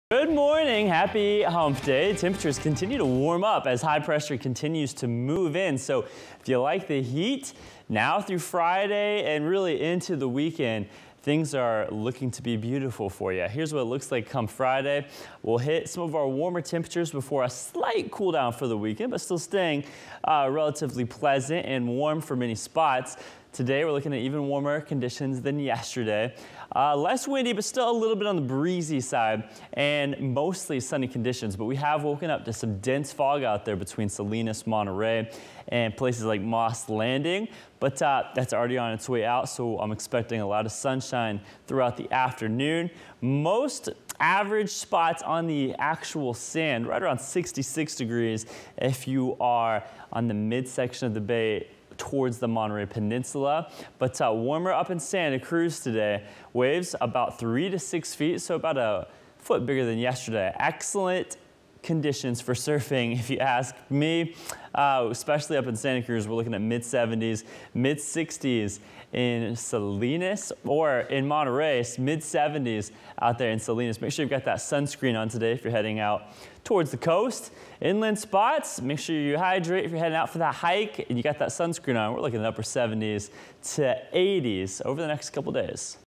Good morning, happy hump day. Temperatures continue to warm up as high pressure continues to move in. So if you like the heat, now through Friday and really into the weekend, things are looking to be beautiful for you. Here's what it looks like come Friday. We'll hit some of our warmer temperatures before a slight cool down for the weekend, but still staying relatively pleasant and warm for many spots. Today, we're looking at even warmer conditions than yesterday. Less windy, but still a little bit on the breezy side and mostly sunny conditions. But we have woken up to some dense fog out there between Salinas, Monterey, and places like Moss Landing. But that's already on its way out, so I'm expecting a lot of sunshine throughout the afternoon. Most average spots on the actual sand, right around 66 degrees if you are on the midsection of the bay towards the Monterey Peninsula, but warmer up in Santa Cruz today. Waves about 3 to 6 feet, so about a foot bigger than yesterday. Excellent conditions for surfing, if you ask me, especially up in Santa Cruz. We're looking at mid-70s, mid-60s in Salinas, or in Monterey, mid-70s out there in Salinas. Make sure you've got that sunscreen on today if you're heading out towards the coast. Inland spots, make sure you hydrate if you're heading out for that hike and you got that sunscreen on. We're looking at upper 70s to 80s over the next couple days.